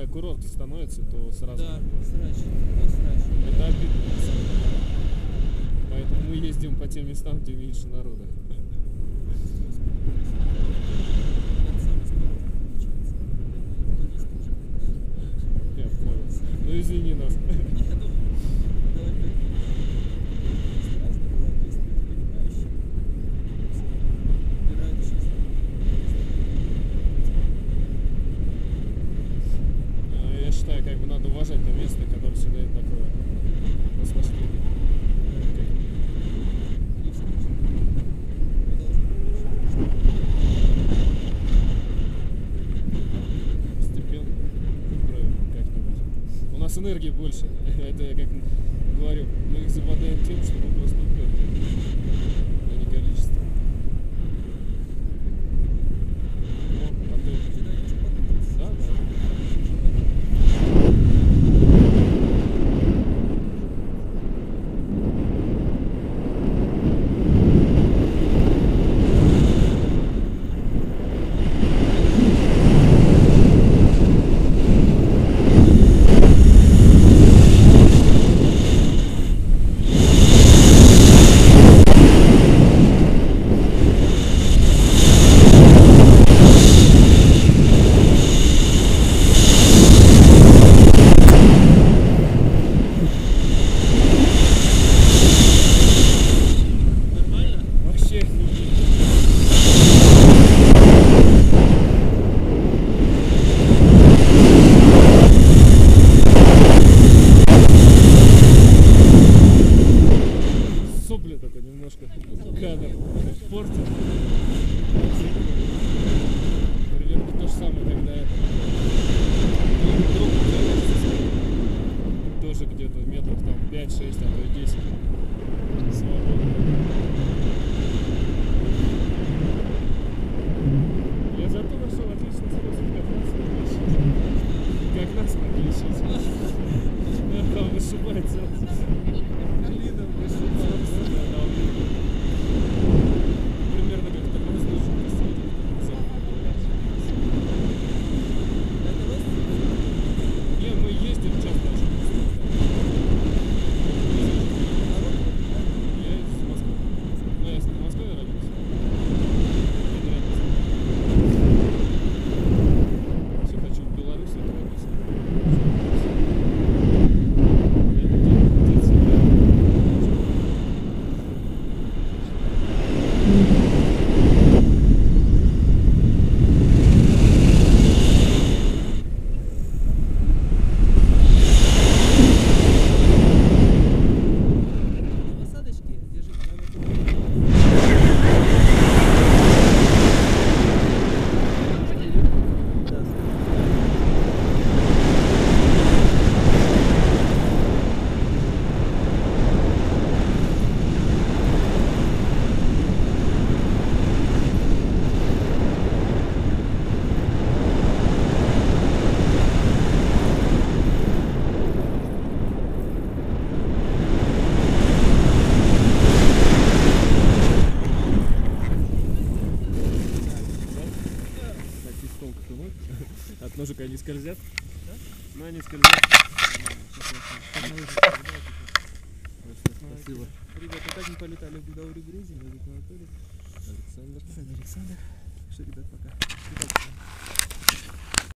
когда курорт становится, то сразу... Да, срач. Это обидно, на самом деле. Поэтому мы ездим по тем местам, где меньше народа. Я понял. Ну извини нас. Я считаю, как бы надо уважать то место, которое всегда дает такое наслаждение. Постепенно устроим как-нибудь. У нас энергии больше. Это я как говорю, мы их западаем тем, что мы просто уперли, а не количество. Ну, а ты... Да, да. Вообще сопли только немножко кадр портит. Примерно то же самое, когда друг тоже где-то метров там 5-6, а то и 10 свободно. Я зато нашел отличный способ как нас подлечить. Там вышибается. Глина вышибается. Примерно как тормознушек поставить. Не, мы ездим часто очень. Я из Москвы. Ну, я в Москве родился. Все хочу в Беларуси родиться. Посадочки, держите. Такие толку-то вот. От ножика они скользят? Да? Ну, они скользят. Спасибо. Ребята, так мы полетали в Гудаури Грузии, Анатолий. Александр. Александр. Что, ребят, пока.